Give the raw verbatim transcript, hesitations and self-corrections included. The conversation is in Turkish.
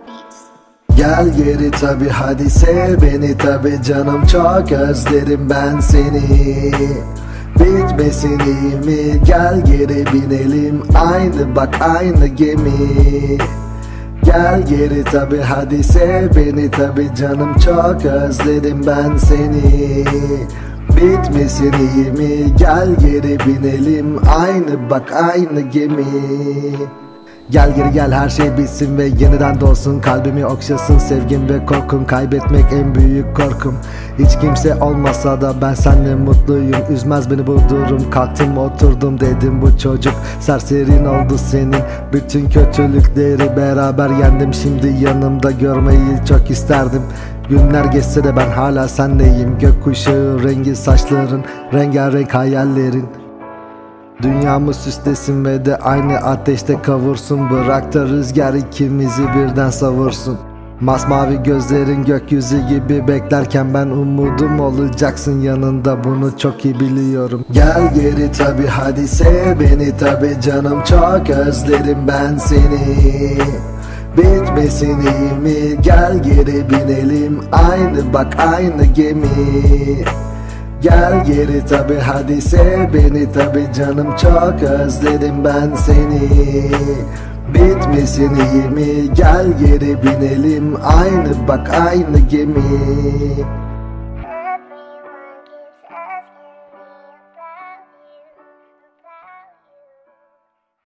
Gel geri tabi, hadi sev beni tabi canım, çok özlerim ben seni. Bitmesin iyi mi, gel geri binelim, aynı bak aynı gemi. Gel geri tabi, hadi sev beni tabi canım, çok özledim ben seni. Bitmesin iyi mi, gel geri binelim, aynı bak aynı gemi. Gel geri gel, her şey bitsin ve yeniden doğsun, kalbimi okşasın sevgim ve korkum, kaybetmek en büyük korkum. Hiç kimse olmasa da ben seninle mutluyum, üzmez beni bu durum. Kalktım oturdum, dedim bu çocuk serserin oldu senin. Bütün kötülükleri beraber yendim, şimdi yanımda görmeyi çok isterdim. Günler geçse de ben hala sendeyim, gökkuşağı rengi saçların, rengarenk hayallerin. Dünyamı süslesin ve de aynı ateşte kavursun, bırak da rüzgar ikimizi birden savursun. Masmavi gözlerin gökyüzü gibi beklerken ben umudum olacaksın yanında, bunu çok iyi biliyorum. Gel geri tabi, hadi sev beni tabi canım, çok özlerim ben seni. Bitmesin iyi mi, gel geri binelim, aynı bak aynı gemi. Gel geri tabi, hadi sev beni tabi canım, çok özledim ben seni. Bitmesin iyi mi, gel geri binelim, aynı bak aynı gemi.